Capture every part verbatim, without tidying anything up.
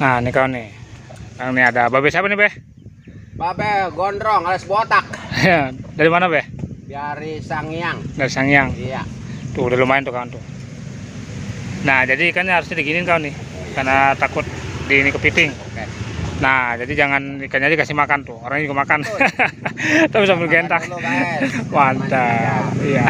Nah, ini kawan nih. Yang ini ada babe siapa nih, Be? Babe gondrong alias botak. Dari mana, Be? Dari Sangyang. Dari Sangyang. Iya. Tuh, udah lumayan tuh kawan tuh. Nah, jadi ikannya harusnya diginin kawan nih. Karena takut di ini kepiting. Oke. Nah, jadi jangan ikannya aja kasih makan tuh. Orangnya juga makan. Tapi sambil gentak. Mantap. Iya.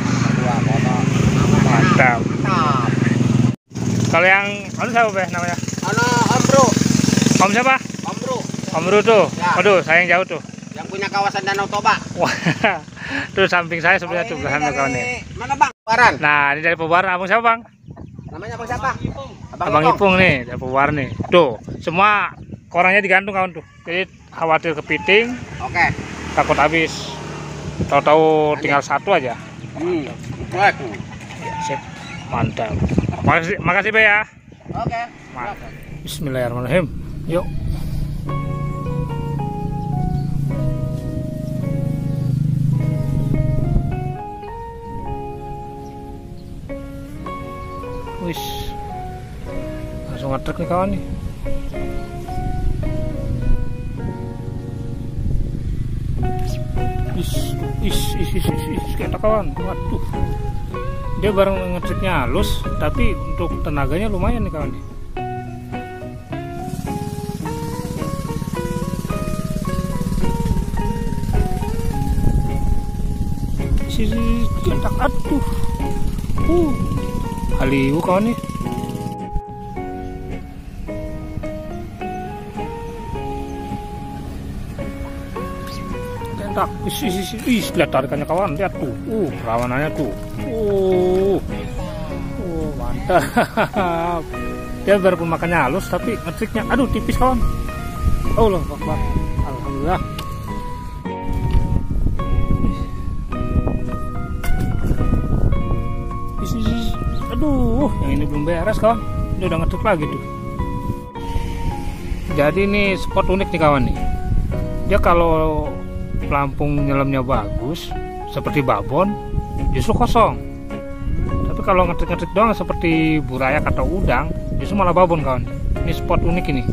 Mantap. Mantap. Kalau yang anu siapa, Be, namanya? Ano Om Bro. Om siapa? Om Bro. Om Bro tuh. Ya. Aduh, sayang jauh tuh. Yang punya kawasan Danau Toba. Wah. Tuh samping saya sebenarnya tuh belahan dari kawan nih. Mana Bang? Baran. Nah, ini dari Pebaran. Abang siapa, Bang? Namanya Abang siapa? Abang, Abang Ipung nih, dari Pebaran nih. Tuh, semua korannya digantung kawan tuh. Jadi khawatir kepiting, Oke. takut habis. Tahu-tahu tinggal satu aja. Hmm. Baik. Sip. Mantap. Makasih, makasih Be ya. Oke. Mantap. Bismillahirrahmanirrahim. Yuk. Wis. Langsung ngetrek nih kawan nih. Is, is, is, is, is, is, kita kawan. Waduh. Dia bareng ngetriknya halus, tapi untuk tenaganya lumayan nih kawan nih. Sisi gentak, aduh. Uh. Haliu kawan nih. Gentak. Is, is, is, is. Lihat tarikannya kawan, lihat tuh. Uh, perawanannya tuh. Uh, uh, mantap. Dia baru makannya halus tapi ngetriknya, aduh tipis kawan. Allah Akbar. Alhamdulillah. Aduh, yang ini belum beres kawan. Dia udah ngetrik lagi tuh. Jadi ini spot unik nih kawan nih. Dia kalau pelampung nyelamnya bagus, seperti babon, justru kosong. Tapi kalau ngetrik-ngetrik doang seperti burayak atau udang, justru malah babon kawan. Ini spot unik ini.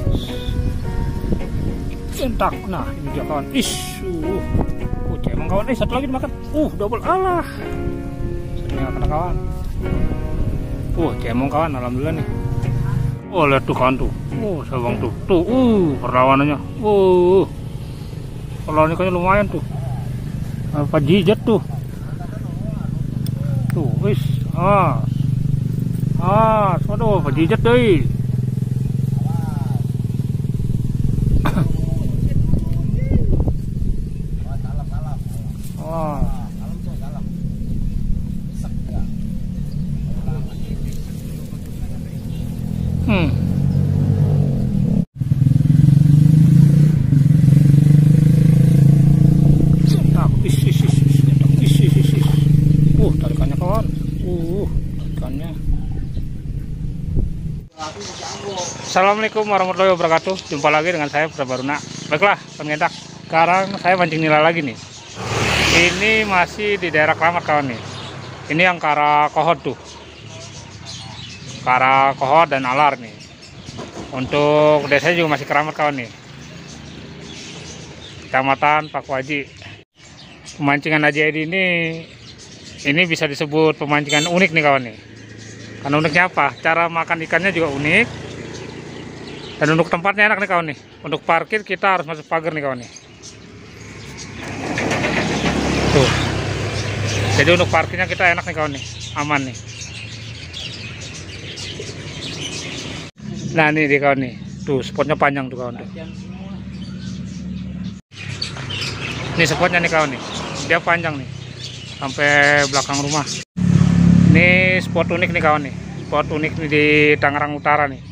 Entak. Nah, ini dia kawan. Ish, uh, uh, cemong kawan. Eh, satu lagi dimakan. Uh, double alah. Satunya kena kawan. Uh, cemong kawan. Alhamdulillah nih. Oh, lihat tuh kawan tuh. Uh, sabang tuh. Tuh, uh, perlawanannya. Uh, perlawanannya lumayan tuh. Apa jijat tuh. Tuh, wis. Ah. Ah, waduh, apa jijat deh. Ah. Hmm. Uh, tarikannya kawan. Uh, tarikannya. Assalamualaikum warahmatullahi wabarakatuh. Jumpa lagi dengan saya Putra Baruna. Baiklah, pengentak. Sekarang saya mancing nila lagi nih. Ini masih di daerah Keramat kawan nih. Ini yang Kara Kohot tuh. Kara Kohot dan Alar nih. Untuk desanya juga masih Keramat kawan nih. Kecamatan Pakuaji. Pemancingan Haji Edi ini ini bisa disebut pemancingan unik nih kawan nih. Karena uniknya apa? Cara makan ikannya juga unik. Dan untuk tempatnya enak nih kawan nih. Untuk parkir kita harus masuk pagar nih kawan nih. Tuh. Jadi untuk parkirnya kita enak nih kawan nih. Aman nih. Nah nih dia kawan nih. Tuh spotnya panjang tuh kawan tuh. Ini spotnya nih kawan nih. Dia panjang nih. Sampai belakang rumah. Ini spot unik nih kawan nih. Spot unik nih di Tangerang Utara nih.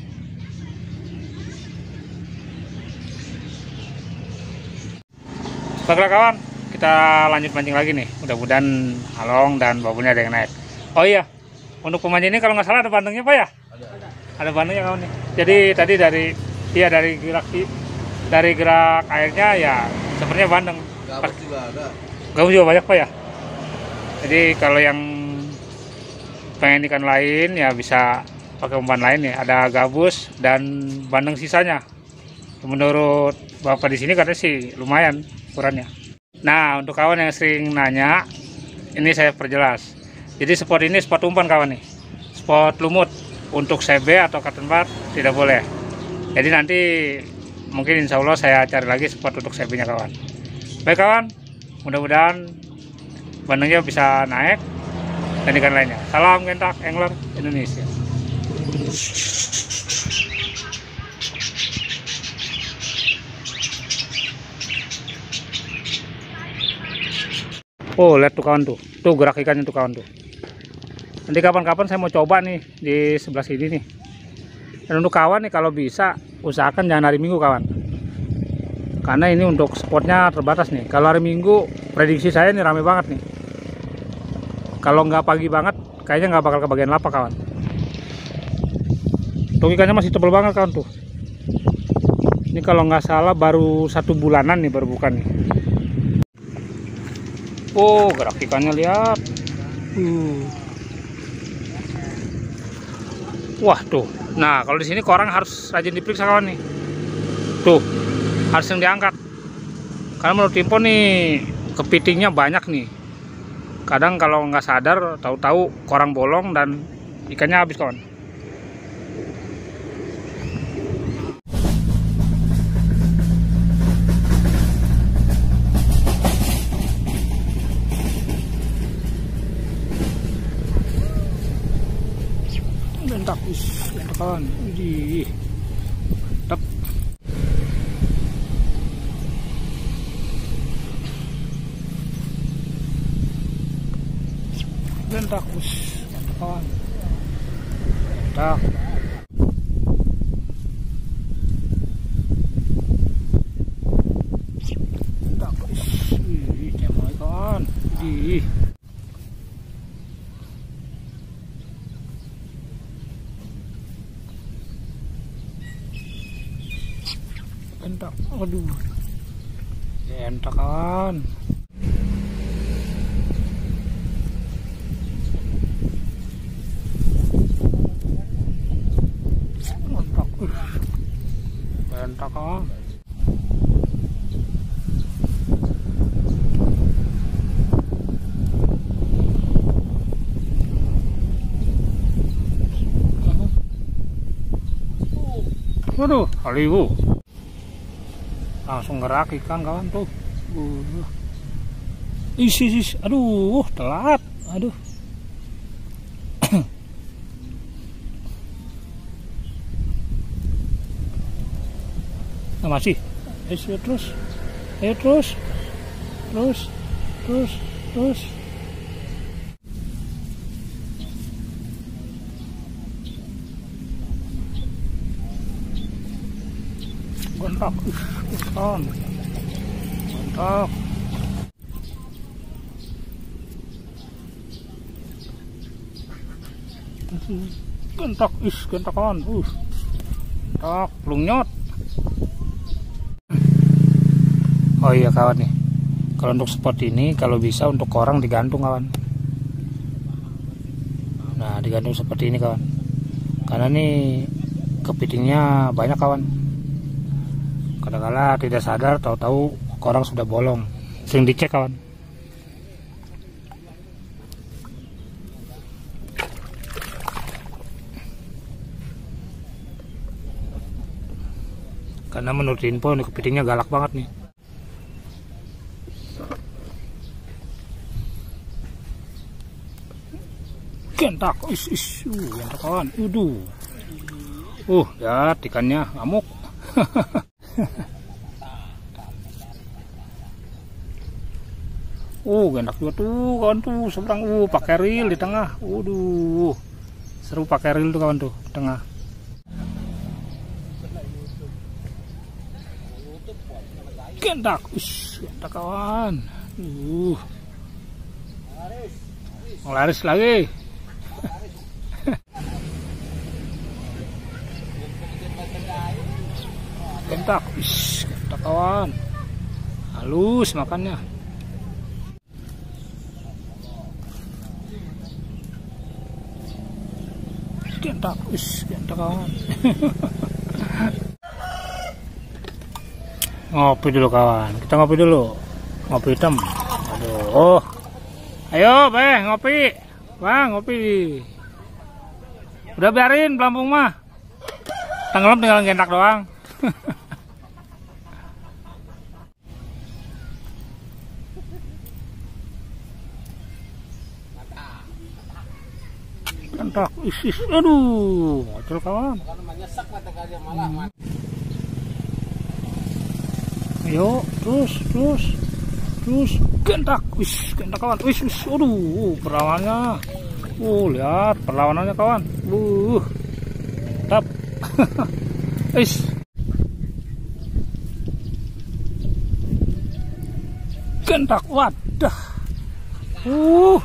Baiklah kawan, kita lanjut mancing lagi nih. Mudah-mudahan along dan babonnya ada yang naik. Oh iya, untuk pemancing ini kalau nggak salah ada bandengnya Pak ya? Ada. Ada bandengnya kawan nih. Jadi tadi dari iya dari gerak dari gerak airnya ya sepertinya bandeng. Gabus juga ada. Gabus juga banyak Pak ya? Jadi kalau yang pengen ikan lain ya bisa pakai umpan lain ya, ada gabus dan bandeng sisanya. Menurut bapak di sini katanya sih lumayan ukurannya. Nah, untuk kawan yang sering nanya, ini saya perjelas. Jadi spot ini spot umpan kawan nih, spot lumut. Untuk C B atau cotton bud tidak boleh. Jadi nanti mungkin insya Allah saya cari lagi spot untuk C B-nya kawan. Baik kawan, mudah-mudahan bandengnya bisa naik dan ikan lainnya. Salam Gentak Angler Indonesia. Oh, lihat tuh kawan tuh, tuh gerak ikannya tuh kawan tuh. Nanti kapan-kapan saya mau coba nih di sebelah sini nih. Dan untuk kawan nih, kalau bisa usahakan jangan hari Minggu kawan, karena ini untuk spotnya terbatas nih. Kalau hari Minggu prediksi saya nih rame banget nih. Kalau nggak pagi banget kayaknya nggak bakal kebagian lapak kawan. Tuh ikannya masih tebal banget kawan tuh. Ini kalau nggak salah baru satu bulanan nih baru bukan nih. Oh, gerak ikannya lihat. Uh. Wah tuh. Nah, kalau di sini korang harus rajin diperiksa kawan nih. Tuh, harus yang diangkat. Karena menurut info nih kepitingnya banyak nih. Kadang kalau nggak sadar, tahu-tahu korang bolong dan ikannya habis kawan. Bentak, us, kawan, di, tep. Bentak, us, kawan, bentak. Bentak, us, di, jamai kawan, di. Entak, aduh, entak kawan. Entak, uh, entak kawan. Waduh, haliwu. Langsung gerak ikan kawan tuh. Uh. Isi isi, aduh, telat, aduh. Nah, masih. Ayo terus, ayo terus, terus, terus, terus. Gontak, ikan, gontak. Gontak, is, gontakan, uh, tak, belum nyot. Oh iya kawan nih, kalau untuk spot ini kalau bisa untuk korang digantung kawan. Nah digantung seperti ini kawan, karena nih kepitingnya banyak kawan. Kadang-kala tidak sadar, tahu-tahu korang sudah bolong. Sering dicek kawan. Karena menurut info nih kepitingnya galak banget nih. Gentak, is is, uh, gentak kawan, uduh, uh, ya ikannya ngamuk. Uh, gendak juga tuh kawan tuh seberang, uh, pakai reel di tengah, waduh, seru pakai reel tuh kawan tuh di tengah. Gendak, us, gendak kawan, uh, laris lagi. Gentak, is, gentak kawan, halus makannya. Gentak. Gentak, wis, gentak kawan. Ngopi dulu kawan, kita ngopi dulu. Ngopi hitam. Aduh, oh. Ayo, Beh, ngopi. Bang, ngopi. Udah biarin pelampung mah. Tenggelam tinggal gentak doang. Gentak, isis, aduh, ngocel kawan. Hmm. Ayo, terus, terus, terus, gentak, wis, gentak kawan, wis, wis, aduh, perlawanannya, uh, lihat perlawanannya kawan, uh, tap, wis, gentak, wadah, uh,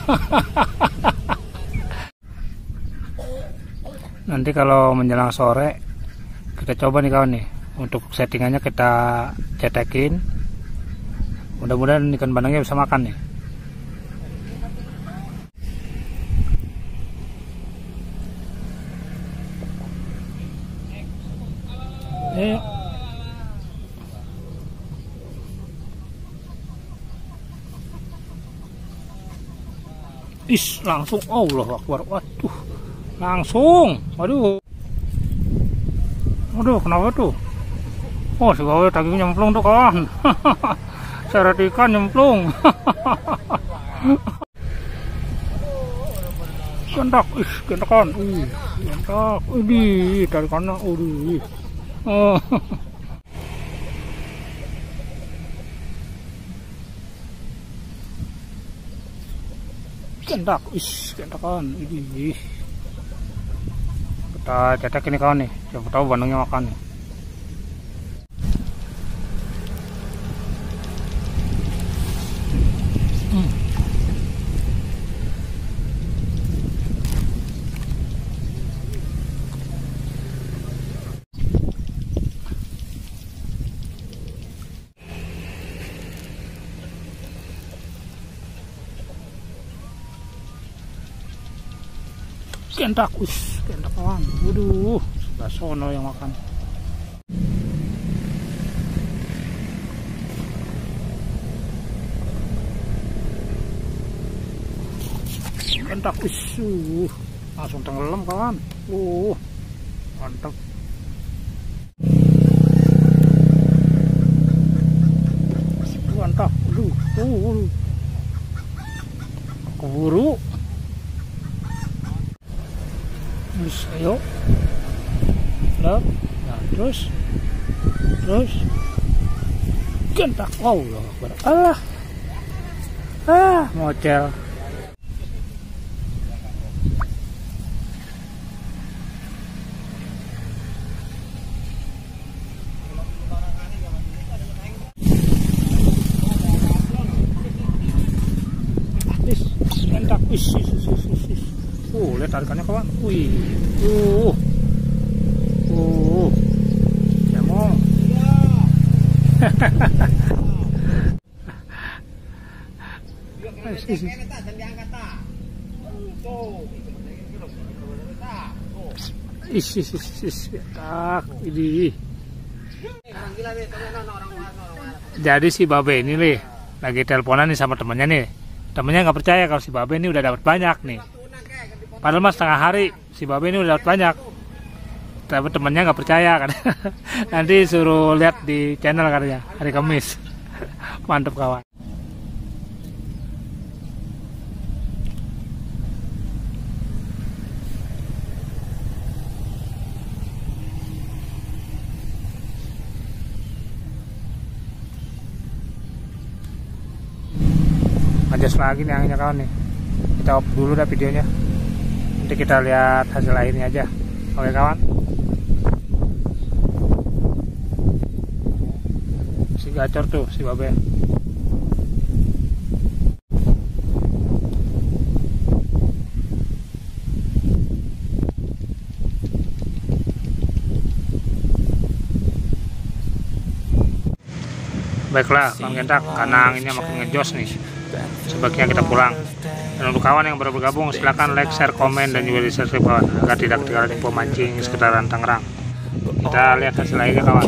nanti kalau menjelang sore kita coba nih kawan nih. Untuk settingannya kita cetekin. Mudah-mudahan ikan bandengnya bisa makan nih. Ayo. Is, langsung. Allahu Akbar. Waduh. Langsung. Waduh. Waduh, kenapa tuh? Oh, si Bawe daging nyemplung tuh kawan. Seret ikan nyemplung. Gentak, ih, gentakan. Ih, gentak. Widih, dari kanan. Widih. Oh. Gentak, ih, gentakan. Widih. Kita cetek ini kawan nih. Siapa tahu bandengnya makan nih. Gentak, us, gentak kawan. Waduh, sebelah sono yang makan. Gentak, us, uh, langsung tenggelam kawan. Uh, mantap. Mantap, aduh, uh, keburu. Terus, ayo, nah, terus, terus, gentak, oh Allah, Allah, ah, ngocel. Is, gentak, is, is, is, is, is. Uh, lihat tarikannya kawan. Wih, uh, uh, cemong. Is, is, is, is, tak, ini. Jadi si Babe ini nih lagi teleponan nih sama temennya nih. Temennya nggak percaya kalau si Babe ini udah dapat banyak nih. Padahal mas setengah hari si Babe ini udah dapat banyak, tapi temennya nggak percaya kan. Nanti suruh lihat di channel katanya hari Kamis. Mantep kawan. Adjust lagi nih anginnya kawan nih. Kita off dulu dah videonya. Nanti kita lihat hasil airnya aja. Oke kawan. Si gacor tuh si Babe. Baiklah Bang Gentak, karena anginnya makin ngejos nih, sebaiknya kita pulang. Dan untuk kawan yang baru bergabung, silahkan like, share, komen, dan juga di subscribe kawan, agar tidak ketinggalan info mancing sekitaran Tangerang. Kita lihat hasil lagi kawan.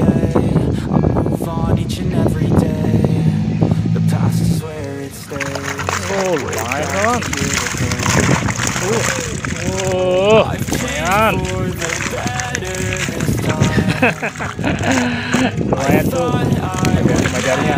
Oh, lumayan kawan. Uh, uh, lumayan. Lumayan tuh. Majarnya.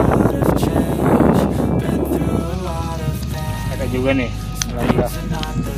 Ada juga nih, lagi